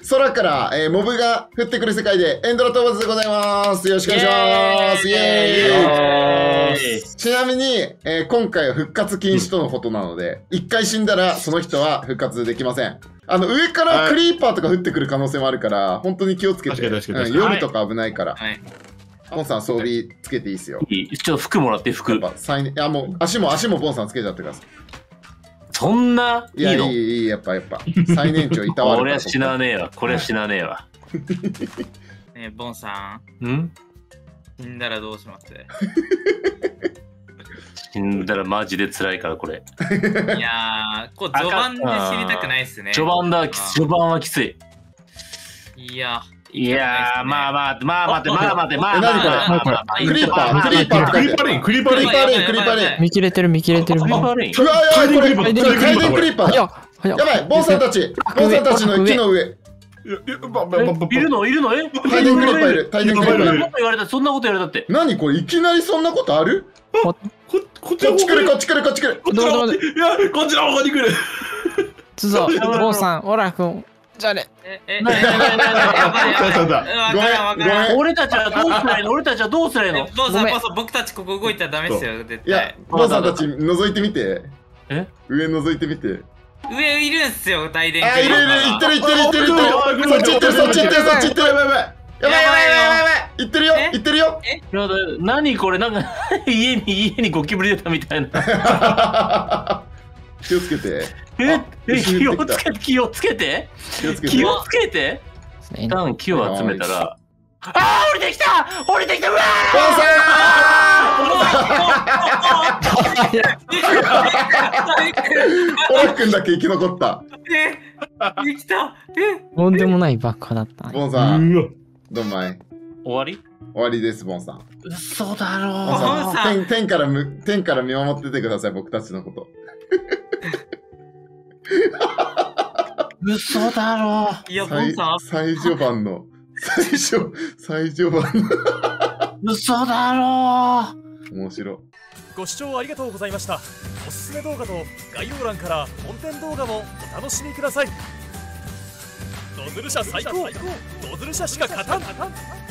空から、モブが降ってくる世界でエンドラ討伐でございます。よろしくお願いします。イエーイ。ちなみに、今回は復活禁止とのことなので、一回死んだらその人は復活できません。上からクリーパーとか降ってくる可能性もあるから、本当に気をつけて。夜とか危ないから。ボンさん装備つけていいっすよ。 ちょっと服もらって、服。 いやもう足もボンさんつけちゃってください。 そんないいの？ いい、やっぱ。最年長いたわるから。 俺は死なねえわ。これは死なねえわ。 ねえ、ボンさん？ 死んだらどうします？ 死んだらマジで辛いから、これ。 いやー、序盤で死にたくないっすね。 序盤はきつい。 いやー、まあ待って。 何これ？クリーパーレン。 見切れてる。 うわやばい、これ回転クリーパーだ。やばい、ボンさんたちの木の上。 いるの？ 回転クリーパーいる。 そんなこと言われたって。 何これ、いきなりそんなことある？こっち来る。 いや、こっちの方に来る。 つぞ、ボンさん、オラ君。じゃあね。 ごめん。 俺たちはどうすりゃいいの？ ボンさん、僕たちここ動いたらダメっすよ、絶対。 いや、ボンさんたち覗いてみて。上覗いてみて。 上いるんすよ、大電。 いる。行ってる。そっち行ってる。やばい。行ってるよ。 何これ、なんか家にゴキブリ出たみたいな。 気をつけて。 気をつけて。一旦木を集めたら。降りてきた。うわオラくんだけ生き残った。 生きた。 とんでもない爆破だった。 ボンさん、どんまい。 終わりです、ボンさん。 嘘だろ。 天から見守っててください、僕たちのこと。 嘘だろ。 いや、ボンさん。 最序盤の。 嘘だろ。 面白。 ご視聴ありがとうございました。おすすめ動画と概要欄から本編動画もお楽しみください。ドズル社最高。ドズル社しか勝たん。